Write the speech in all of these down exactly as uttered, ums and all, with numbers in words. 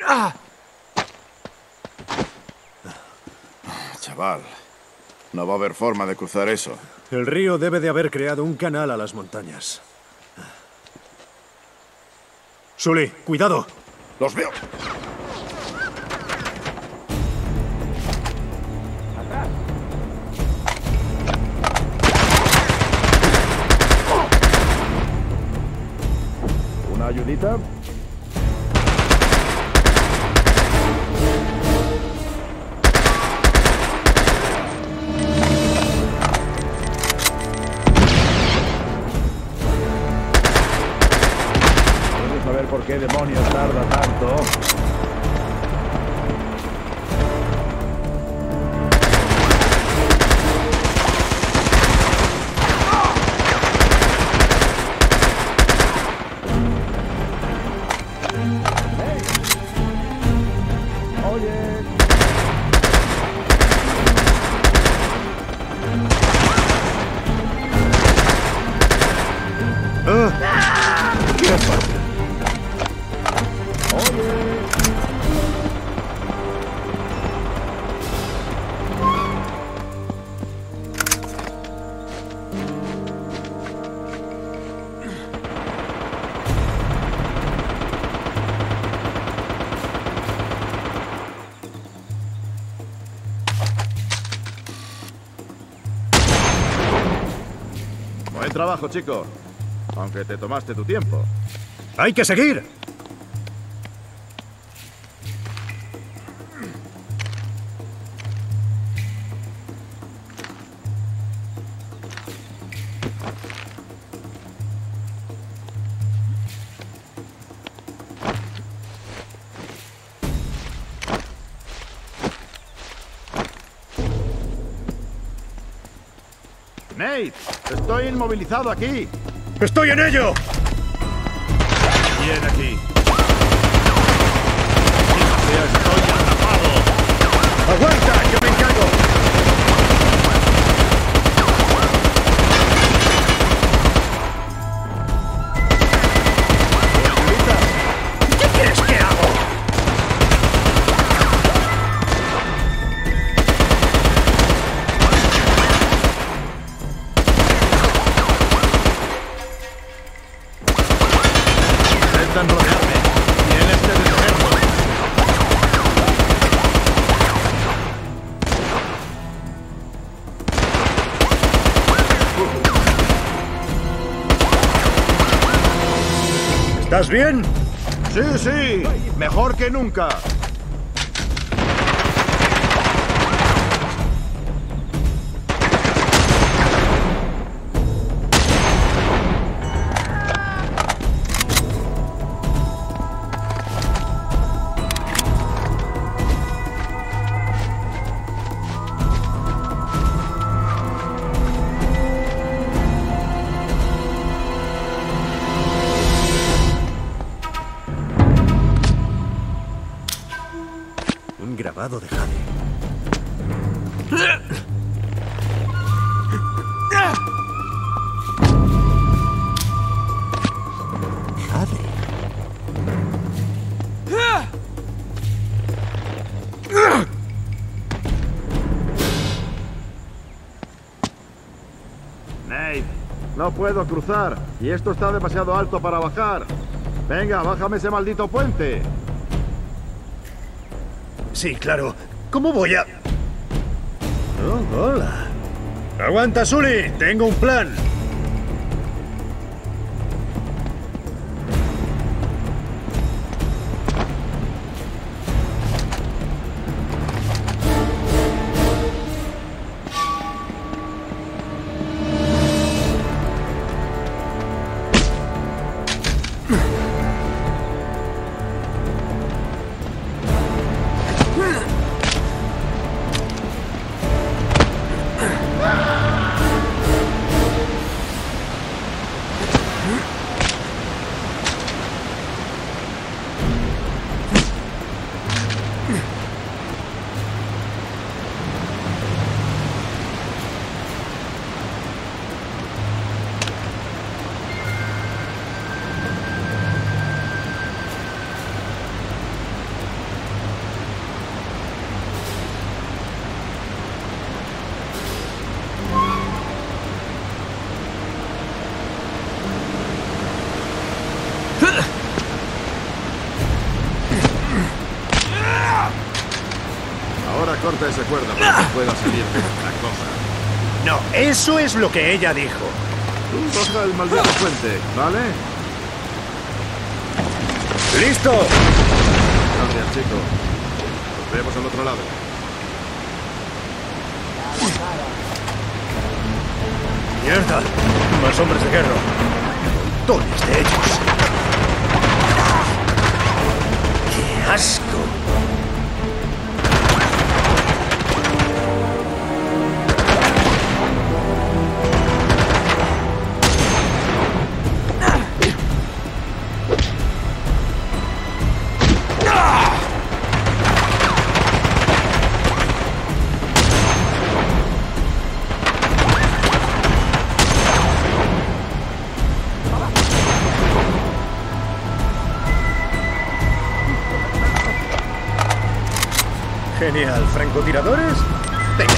Chaval, no va a haber forma de cruzar eso. El río debe de haber creado un canal a las montañas. Sully, cuidado. ¡Los veo! ¿Una ayudita? ¿Puedes saber por qué demonios tarda tanto? Buen trabajo, chico. Aunque te tomaste tu tiempo. ¡Hay que seguir! Nate, estoy inmovilizado aquí. ¡Estoy en ello! Bien aquí. Estoy atrapado. ¡Aguanta, que me encargo! ¿Qué quieres que hago? Intentan rodearme. Tienes que detenerlo. ¿Estás bien? Sí, sí. Mejor que nunca. Un grabado de Jade. Jade. Nate, no puedo cruzar. Y esto está demasiado alto para bajar. Venga, bájame ese maldito puente. Sí, claro. ¿Cómo voy a...? Oh, hola. Aguanta, Sully. Tengo un plan. Corta ese cuerda para que pueda salir de esta cosa. No, eso es lo que ella dijo. Tú baja el maldito puente, ¿vale? ¡Listo! Gracias, chico. Nos vemos al otro lado. ¡Mierda! Más hombres de guerra. Montones de ellos. ¡Qué asco! Genial. ¿Francotiradores? Venga.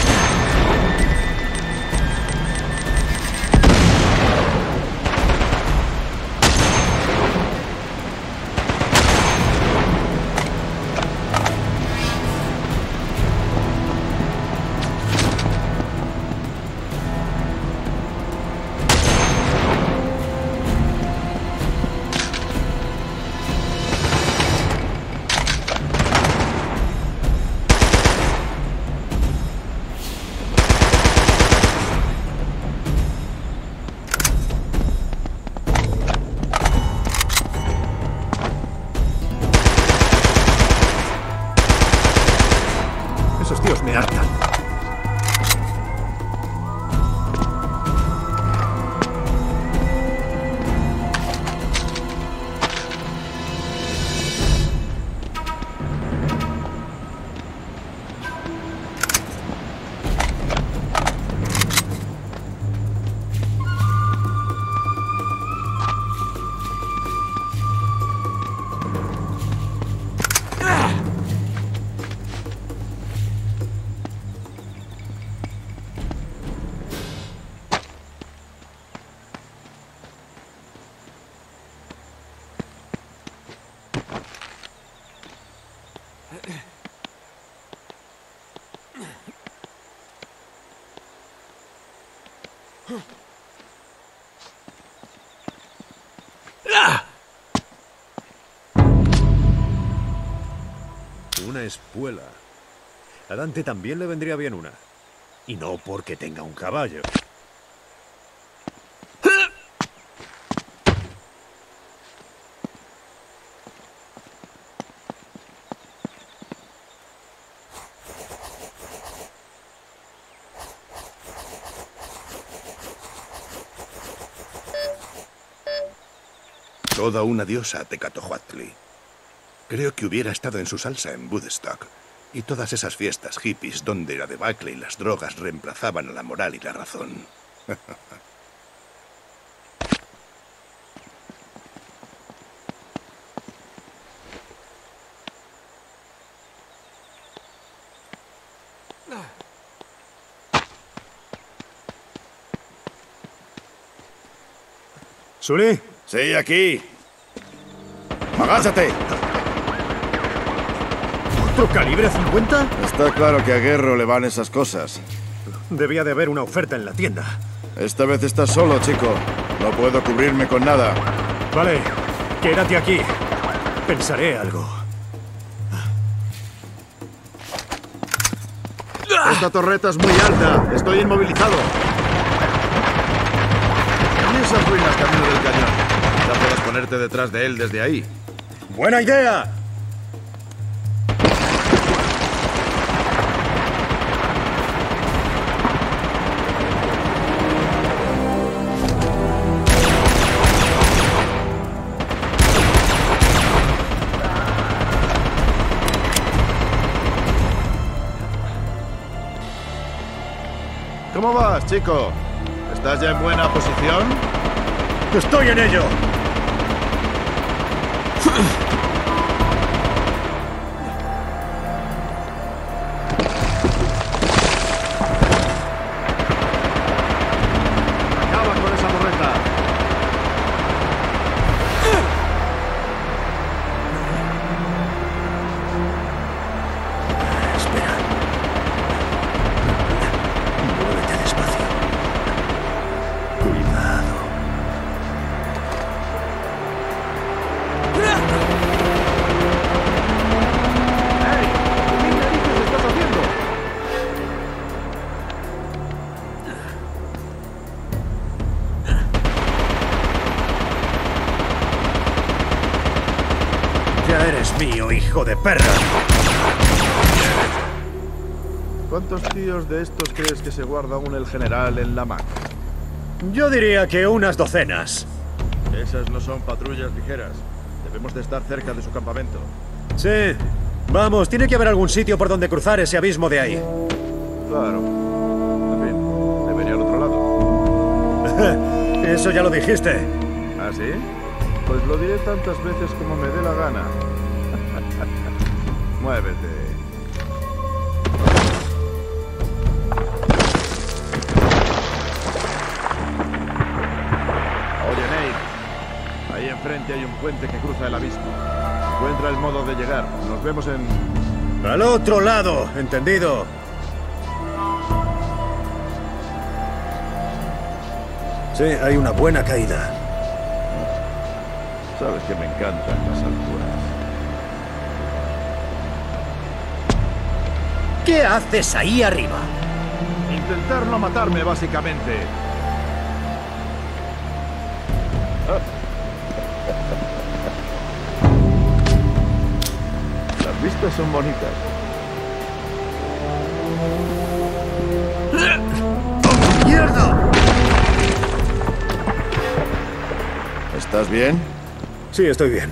Esos tíos me hartan. Una espuela. A Dante también le vendría bien una. Y no porque tenga un caballo. Toda una diosa, Tecatohuatli. Creo que hubiera estado en su salsa en Woodstock. Y todas esas fiestas hippies donde la debacle y las drogas reemplazaban a la moral y la razón. ¿Sully? Sí, aquí. ¡Agázate! ¿Otro calibre cincuenta? Está claro que a Guerro le van esas cosas. Debía de haber una oferta en la tienda. Esta vez estás solo, chico. No puedo cubrirme con nada. Vale, quédate aquí. Pensaré algo. Esta torreta es muy alta. Estoy inmovilizado. Y esas ruinas camino del cañón. Ya puedes ponerte detrás de él desde ahí. ¡Buena idea! ¿Cómo vas, chico? ¿Estás ya en buena posición? ¡Estoy en ello! Acaba con esa torreta. Espera. Cuidado. ¡Hey! ¿Qué narices estás haciendo? Ya eres mío, hijo de perra. ¿Cuántos tíos de estos crees que se guarda aún el general en la mano? Yo diría que unas docenas. Esas no son patrullas ligeras. Debemos de estar cerca de su campamento. Sí. Vamos, tiene que haber algún sitio por donde cruzar ese abismo de ahí. Claro. En fin, debería al otro lado. Eso ya lo dijiste. ¿Ah, sí? Pues lo diré tantas veces como me dé la gana. Muévete. Oye, Nate. Ahí enfrente hay un puente que cruza el abismo. Encuentra el modo de llegar. Nos vemos en... Al otro lado, ¿entendido? Sí, hay una buena caída. Sabes que me encantan las alturas. ¿Qué haces ahí arriba? Intentar no matarme, básicamente. Las vistas son bonitas. ¡Mierda! ¿Estás bien? Sí, estoy bien.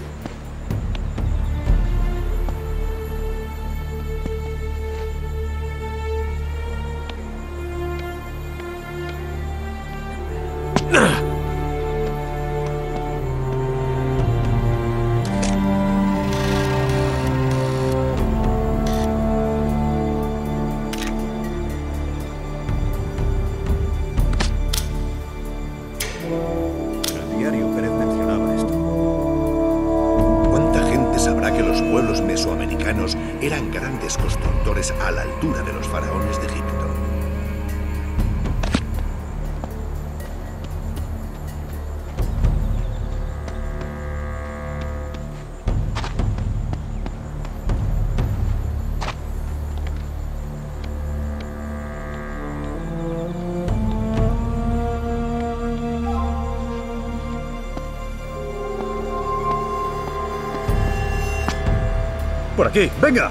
El diario Pérez mencionaba esto. ¿Cuánta gente sabrá que los pueblos mesoamericanos eran grandes constructores a la altura de los faraones de Egipto? Por aquí, venga.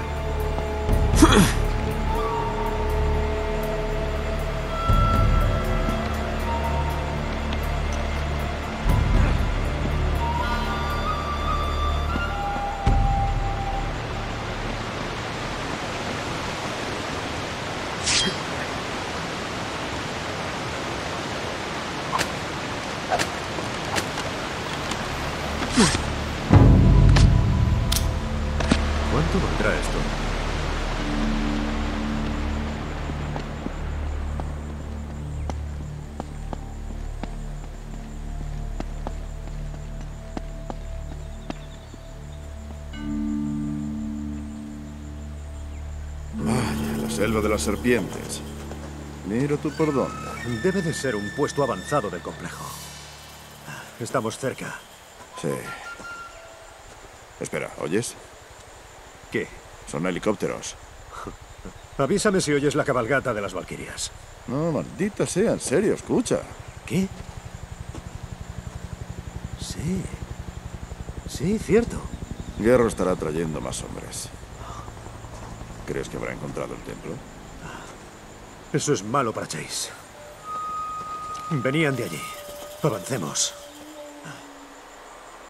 ¿Cuánto valdrá esto? Vaya, la selva de las serpientes. Mira tú por dónde. Debe de ser un puesto avanzado del complejo. Estamos cerca. Sí. Espera, ¿oyes? ¿Qué? Son helicópteros. Avísame si oyes la cabalgata de las Valquirias. No, maldita sea, en serio, escucha. ¿Qué? Sí. Sí, cierto. Guerrero estará trayendo más hombres. ¿Crees que habrá encontrado el templo? Eso es malo para Chase. Venían de allí. Avancemos.